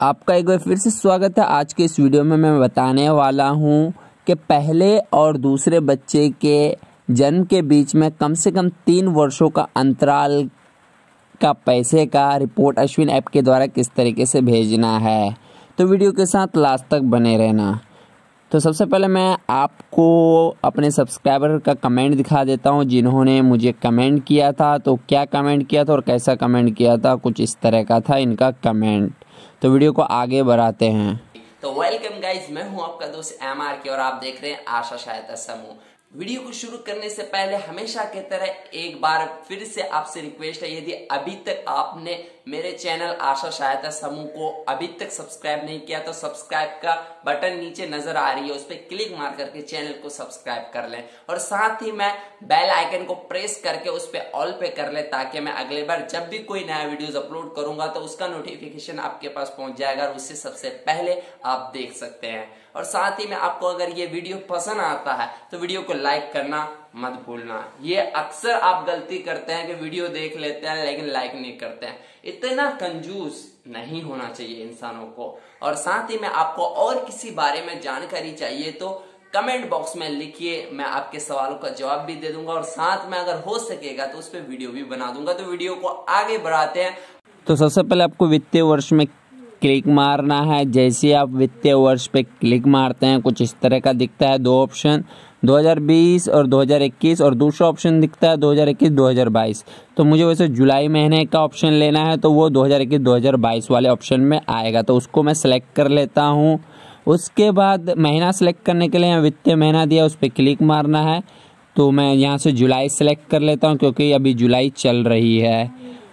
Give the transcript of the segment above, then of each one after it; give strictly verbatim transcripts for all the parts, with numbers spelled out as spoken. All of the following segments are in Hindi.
आपका एक बार फिर से स्वागत है। आज के इस वीडियो में मैं बताने वाला हूं कि पहले और दूसरे बच्चे के जन्म के बीच में कम से कम तीन वर्षों का अंतराल का पैसे का रिपोर्ट अश्विन ऐप के द्वारा किस तरीके से भेजना है। तो वीडियो के साथ लास्ट तक बने रहना। तो सबसे पहले मैं आपको अपने सब्सक्राइबर का कमेंट दिखा देता हूं, जिन्होंने मुझे कमेंट किया था। तो क्या कमेंट किया था और कैसा कमेंट किया था, कुछ इस तरह का था इनका कमेंट। तो वीडियो को आगे बढ़ाते हैं। तो वेलकम गाइज, मैं हूं आपका दोस्त एम आर के और आप देख रहे हैं आशा सहायता समूह। वीडियो को शुरू करने से पहले हमेशा की तरह एक बार फिर से आपसे रिक्वेस्ट है, यदि अभी तक आपने मेरे चैनल आशा सहायता समूह को अभी तक सब्सक्राइब नहीं किया तो सब्सक्राइब का बटन नीचे नजर आ रही है, उस पर क्लिक मार करके चैनल को सब्सक्राइब कर लें और साथ ही मैं बेल आइकन को प्रेस करके उस पर ऑल पे कर ले, ताकि मैं अगले बार जब भी कोई नया वीडियोस अपलोड करूंगा तो उसका नोटिफिकेशन आपके पास पहुंच जाएगा और उससे सबसे पहले आप देख सकते हैं। और साथ ही में आपको अगर ये वीडियो पसंद आता है तो वीडियो को लाइक करना मत भूलना। ये अक्सर आप गलती करते हैं कि वीडियो देख लेते हैं लेकिन लाइक नहीं करते हैं। इतना कंजूस नहीं होना चाहिए इंसानों को। और साथ ही में आपको और किसी बारे में जानकारी चाहिए तो कमेंट बॉक्स में लिखिए, मैं आपके सवालों का जवाब भी दे दूंगा और साथ में अगर हो सकेगा तो उस पर वीडियो भी बना दूंगा। तो वीडियो को आगे बढ़ाते हैं। तो सबसे पहले आपको वित्तीय वर्ष में क्लिक मारना है। जैसे आप वित्तीय वर्ष पे क्लिक मारते हैं कुछ इस तरह का दिखता है, दो ऑप्शन दो हज़ार बीस और दो हज़ार इक्कीस और दूसरा ऑप्शन दिखता है दो हज़ार इक्कीस दो हज़ार बाईस। तो मुझे वैसे जुलाई महीने का ऑप्शन लेना है तो वो दो हज़ार इक्कीस दो हज़ार बाईस वाले ऑप्शन में आएगा, तो उसको मैं सेलेक्ट कर लेता हूँ। उसके बाद महीना सेलेक्ट करने के लिए यहाँ वित्तीय महीना दिया, उस पर क्लिक मारना है। तो मैं यहाँ से जुलाई सेलेक्ट कर लेता हूँ क्योंकि अभी जुलाई चल रही है।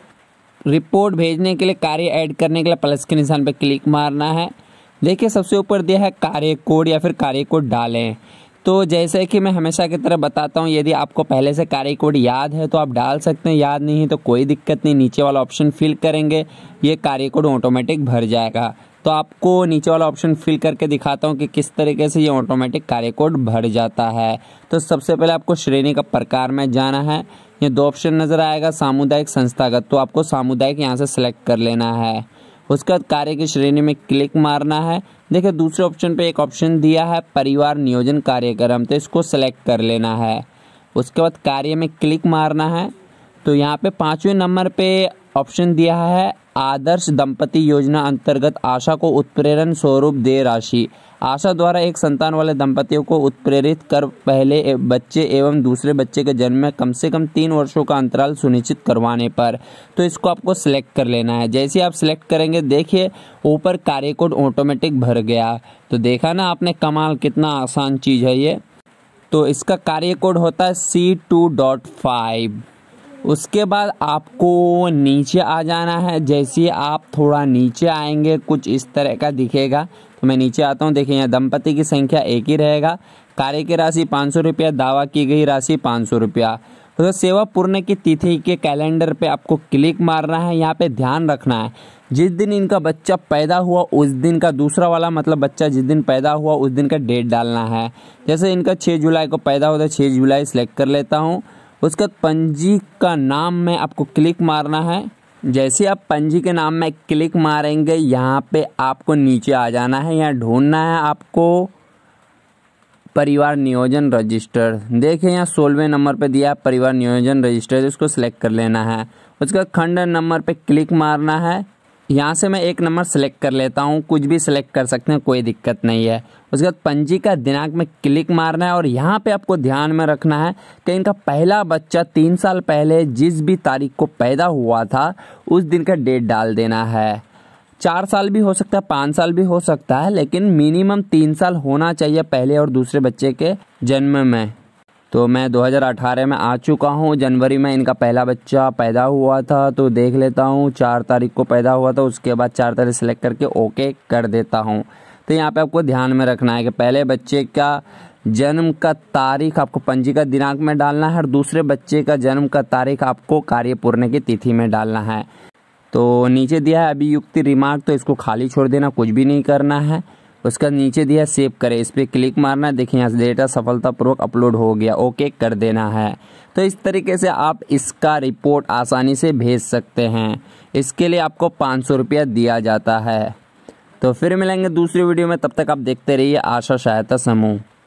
रिपोर्ट भेजने के लिए कार्य ऐड करने के लिए प्लस के निशान पर क्लिक मारना है। देखिए सबसे ऊपर दिया है कार्य कोड या फिर कार्य कोड डालें। तो जैसे कि मैं हमेशा की तरह बताता हूँ, यदि आपको पहले से कार्य कोड याद है तो आप डाल सकते हैं, याद नहीं है तो कोई दिक्कत नहीं, नीचे वाला ऑप्शन फिल करेंगे, ये कार्य कोड ऑटोमेटिक भर जाएगा। तो आपको नीचे वाला ऑप्शन फिल करके दिखाता हूँ कि किस तरीके से ये ऑटोमेटिक कार्य कोड भर जाता है। तो सबसे पहले आपको श्रेणी का प्रकार में जाना है। ये दो ऑप्शन नज़र आएगा, सामुदायिक संस्थागत, तो आपको सामुदायिक यहाँ से सेलेक्ट कर लेना है। उसके बाद कार्य की श्रेणी में क्लिक मारना है। देखिए दूसरे ऑप्शन पे एक ऑप्शन दिया है परिवार नियोजन कार्यक्रम, तो इसको सेलेक्ट कर लेना है। उसके बाद कार्य में क्लिक मारना है। तो यहाँ पे पाँचवें नंबर पे ऑप्शन दिया है आदर्श दंपति योजना अंतर्गत आशा को उत्प्रेरण स्वरूप दे राशि। आशा द्वारा एक संतान वाले दंपतियों को उत्प्रेरित कर पहले बच्चे एवं दूसरे बच्चे के जन्म में कम से कम तीन वर्षों का अंतराल सुनिश्चित करवाने पर। तो इसको आपको सिलेक्ट कर लेना है। जैसे ही आप सिलेक्ट करेंगे देखिए ऊपर कार्य कोड ऑटोमेटिक भर गया। तो देखा ना आपने, कमाल, कितना आसान चीज़ है ये। तो इसका कार्य कोड होता है सी टू डॉट फाइव। उसके बाद आपको नीचे आ जाना है। जैसे आप थोड़ा नीचे आएंगे कुछ इस तरह का दिखेगा। तो मैं नीचे आता हूँ। देखिए यहाँ दंपति की संख्या एक ही रहेगा, कार्य की राशि पाँच सौ रुपया, दावा की गई राशि पाँच सौ रुपया। तो सेवा पूर्ण की तिथि के कैलेंडर पे आपको क्लिक मारना है। यहाँ पे ध्यान रखना है जिस दिन इनका बच्चा पैदा हुआ उस दिन का, दूसरा वाला मतलब बच्चा जिस दिन पैदा हुआ उस दिन का डेट डालना है। जैसे इनका छः जुलाई को पैदा होता है, छः जुलाई सेलेक्ट कर लेता हूँ। उसके बाद पंजी का नाम में आपको क्लिक मारना है। जैसे आप पंजी के नाम में क्लिक मारेंगे यहाँ पे आपको नीचे आ जाना है। यहाँ ढूंढना है आपको परिवार नियोजन रजिस्टर। देखिए यहाँ सोलहवें नंबर पे दिया है परिवार नियोजन रजिस्टर, इसको सिलेक्ट कर लेना है। उसके बाद खंड नंबर पे क्लिक मारना है। यहाँ से मैं एक नंबर सेलेक्ट कर लेता हूँ, कुछ भी सिलेक्ट कर सकते हैं, कोई दिक्कत नहीं है। उसके बाद पंजी का दिनांक में क्लिक मारना है और यहाँ पे आपको ध्यान में रखना है कि इनका पहला बच्चा तीन साल पहले जिस भी तारीख को पैदा हुआ था उस दिन का डेट डाल देना है। चार साल भी हो सकता है, पाँच साल भी हो सकता है, लेकिन मिनिमम तीन साल होना चाहिए पहले और दूसरे बच्चे के जन्म में। तो मैं दो हज़ार अठारह में आ चुका हूँ, जनवरी में इनका पहला बच्चा पैदा हुआ था। तो देख लेता हूँ चार तारीख को पैदा हुआ था, उसके बाद चार तारीख सेलेक्ट करके ओके कर देता हूँ। तो यहाँ पे आपको ध्यान में रखना है कि पहले बच्चे का जन्म का तारीख आपको पंजी का दिनांक में डालना है और दूसरे बच्चे का जन्म का तारीख आपको कार्य पूर्ण की तिथि में डालना है। तो नीचे दिया है अभियुक्ति रिमार्क, तो इसको खाली छोड़ देना, कुछ भी नहीं करना है। उसका नीचे दिया सेव करें, इस पर क्लिक मारना है। देखिए यहाँ से डेटा सफलतापूर्वक अपलोड हो गया, ओके कर देना है। तो इस तरीके से आप इसका रिपोर्ट आसानी से भेज सकते हैं। इसके लिए आपको पाँच सौ रुपया दिया जाता है। तो फिर मिलेंगे दूसरी वीडियो में, तब तक आप देखते रहिए आशा सहायता समूह।